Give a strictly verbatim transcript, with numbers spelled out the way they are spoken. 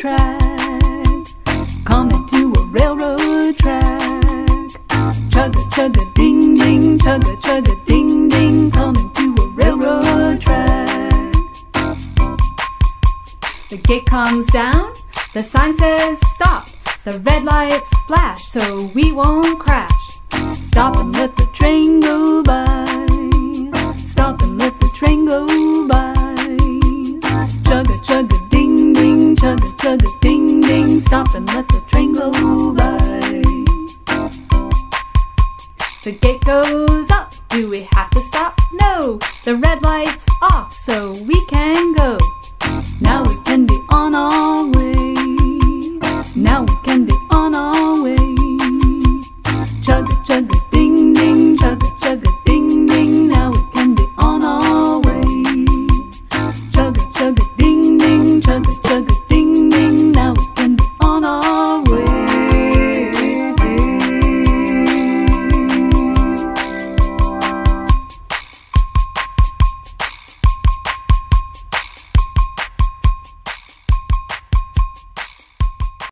track, coming to a railroad track. Chugga chugga ding ding, chugga chugga ding ding, coming to a railroad track. The gate comes down, the sign says stop. The red lights flash so we won't crash. Stop and let the train go by. Stop and let the train go by. Chugga chugga ding ding, chugga chugga ding ding, stop and let the train go by. The gate goes up, do we have to stop? No, the red light's off so we can go.